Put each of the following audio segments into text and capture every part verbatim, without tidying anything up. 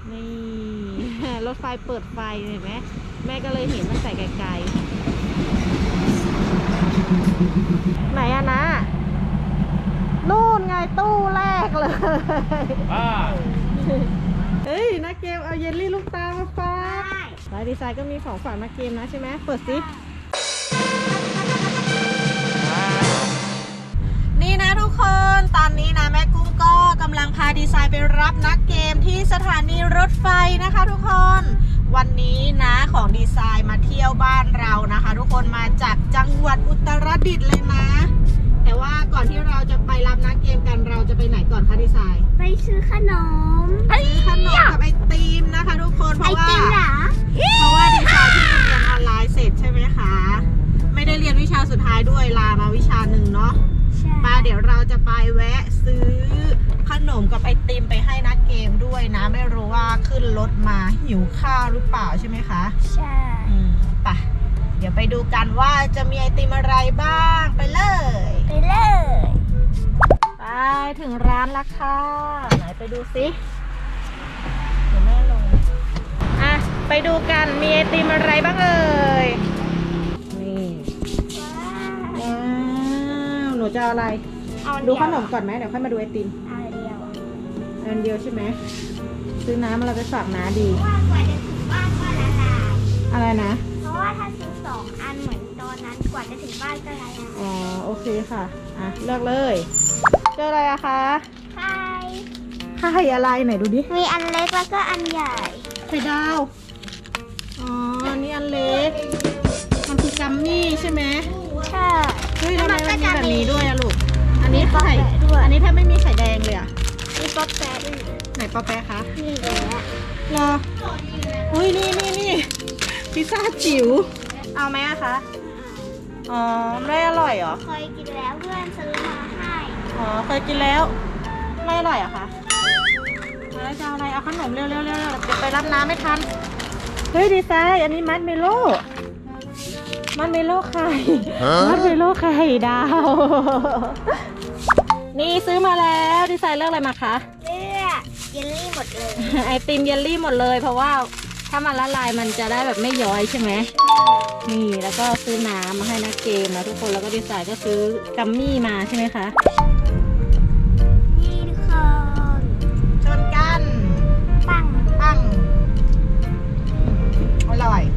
นี่รถไฟเปิดไฟเห็นไหมแม่ก็เลยเห็นมันใส่ไกลๆไหนอะนะนู่นไงตู้แรกเลยเฮ้ยนักเกมเอาเยลลี่ลูกตามาฝากลายดีไซน์ก็มีของฝากนักเกมนะใช่ไหมเปิดซินี่นะทุกคนตอนนี้นะแม่กุ้งก็กำลังพาดีไซน์ไปรับนักเกมที่สถานีรถไฟนะคะทุกคนวันนี้นะของดีไซน์มาเที่ยวบ้านเรานะคะทุกคนมาจากจังหวัดอุตรดิตถ์เลยนะแต่ว่าก่อนที่เราจะไปรับนักเกมกันเราจะไปไหนก่อนคะดีไซน์ไปซื้อขนมซื้อขนมกับไอติมนะคะทุกคนเพราะว่าเพราะว่าดีไซน์ที่เรียนออนไลน์เสร็จใช่ไหมคะไม่ได้เรียนวิชาสุดท้ายด้วยลามาวิชาหนึ่งเนาะมาเดี๋ยวเราจะไปแวะซื้อขนมกับไอติมไปให้นักเกมด้วยนะไม่รู้ว่าขึ้นรถมาหิวข้าวหรือเปล่าใช่ไหมคะใช่อืมไปเดี๋ยวไปดูกันว่าจะมีไอติมอะไรบ้างไปเลยไปเลยไปถึงร้านแล้วค่ะไหนไปดูซิเดี๋ยวแม่ลงอ่ะไปดูกันมีไอติมอะไรบ้างเอ่ยนี่ว้าวหนูจะเอาอะไรดูขนมก่อนไหมเดี๋ยวค่อยมาดูไอติมอันเดียวอันเดียวใช่ไหมซื้อน้ำอะไรไปฝากน้าดีว่ากว่าจะถึงบ้านก็ละลายอะไรนะเพราะว่าถ้าซื้อสองอันเหมือนตอนนั้นกว่าจะถึงบ้านก็ละลายอ๋อโอเคค่ะอ่ะเลือกเลยเจออะไรอะคะไข่ไข่อะไรไหนดูดิมีอันเล็กแล้วก็อันใหญ่ไข่ดาวอ๋ออันนี้อันเล็กมันคือกัมมี่ใช่ไหมใช่เฮ้ยทำไมมันมีแบบนี้ด้วยอะลูกอันนี้ไข่อันนี้ถ้าไม่มีไข่แดงเลยอะมีป๊อปแปะด้วยไหนป๊อปแปะคะนี่แหละรอเฮ้ยนี่นี่นี่พิซซ่าจิ๋วเอาไหมอะคะอ๋อไม่อร่อยเหรอเคยกินแล้วเพื่อนซื้อมาให้อ๋อเคยกินแล้วไม่อร่อยเหรอคะแล้วจะเอาอะไรเอาขนมเร็วๆเร็วๆเดี๋ยวไปรับน้ำไม่ทันเฮ้ยดีไซน์อันนี้มัดเมโล่มัดเมโล่ไข่มัดเมโล่ไข่ดาวนี่ซื้อมาแล้วดีไซน์เลือกอะไรมาคะเลือกเยลลี่หมดเลยไอติมเยลลี่หมดเลยเพราะว่าถ้ามันละลายมันจะได้แบบไม่ย้อยใช่ไหมนี่แล้วก็ซื้อน้ำมาให้นักเกมนะทุกคนแล้วก็ดีไซน์ก็ซื้อกัมมี่มาใช่ไหมคะนี่ทุกคนชนกันปังปังอร่อย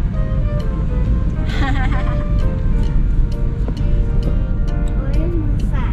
โอ้ยมือสั่น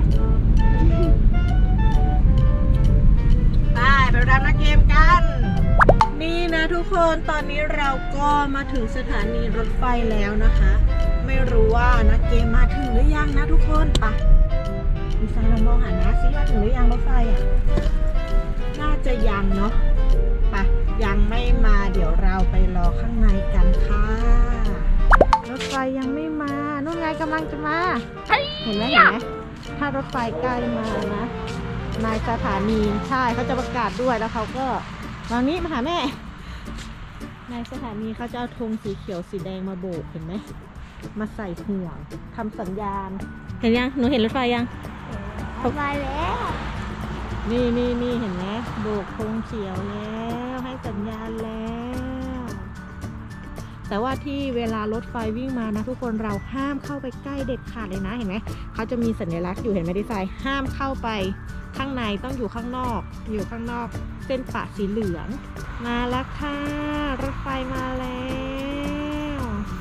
ไปไปรับนักเกมกันนี่นะทุกคนตอนนี้เราก็มาถึงสถานีรถไฟแล้วนะคะไม่รู้ว่านักเกมมาถึงหรือยังนะทุกคนไปดีไซน์เรามองหานะซิว่าถึงหรือยังรถไฟอ่ะน่าจะยังเนาะไปยังไม่มาเดี๋ยวเราไปรอข้างในกันค่ะรถไฟยังไม่มานู่นไงกำลังจะมาเห็นไหมเห็นไหมถ้ารถไฟใกล้มานะนายสถานีใช่เขาจะประกาศด้วยแล้วเขาก็มานี้มาหาแม่ในสถานีเขาจะเอาธงสีเขียวสีแดงมาโบกเห็นไหมมาใส่ห่วงทำสัญญาณเห็นยังหนูเห็นรถไฟยังรถไฟแล้วนี่นี่นี่เห็นไหมโบกธงเขียวแล้วให้สัญญาณแล้วแต่ว่าที่เวลารถไฟวิ่งมานะทุกคนเราห้ามเข้าไปใกล้เด็ดขาดเลยนะเห็นไหมเขาจะมีสัญลักษณ์อยู่เห็นไหมดีไซน์ห้ามเข้าไปข้างในต้องอยู่ข้างนอกอยู่ข้างนอกเส้นปะสีเหลืองมาแล้วค่ะรถไฟมาแล้ว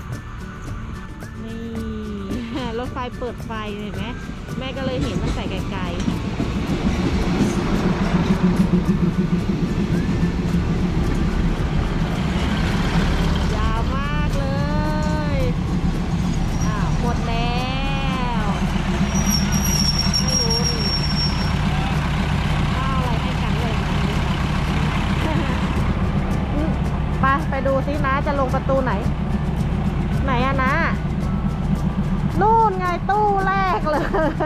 นี่รถไฟเปิดไฟเห็นไหมแม่ก็เลยเห็นมันใส่ไกลๆยาวมากเลยอ้าวหมดแล้วไม่รู้นี่ไปไปดูซินะจะลงประตูไหนไหนอะนะนู่นไงตู้แรกเลย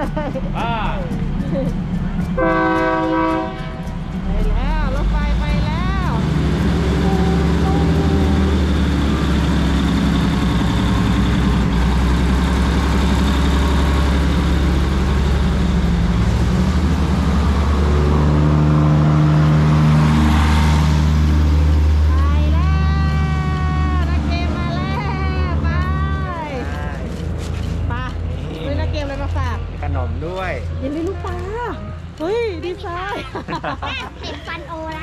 ไปแล้วรถไฟไปแล้วไซน์เห็นฟันโอละ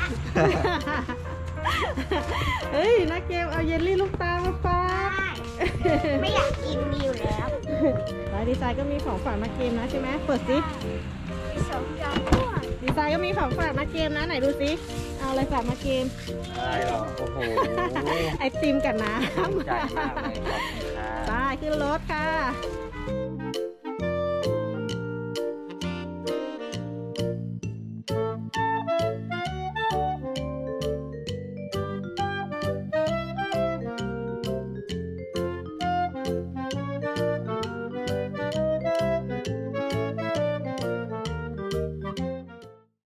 เฮ้ยนักเกมเอาเยลลี่ลูกตามาฝากไม่อยากกินมีอยู่แล้วไลน์ดีไซน์ก็มีของฝากนักเกมนะใช่ไหมเปิดสิมีสองจานด้วยดีไซน์ก็มีของฝากนักเกมนะไหนดูสิเอาอะไรฝากนักเกมอะไรหรอโอ้โหไอติมกับน้ใจมากเลยขอบคุณค่ะำไปขึ้นรถค่ะ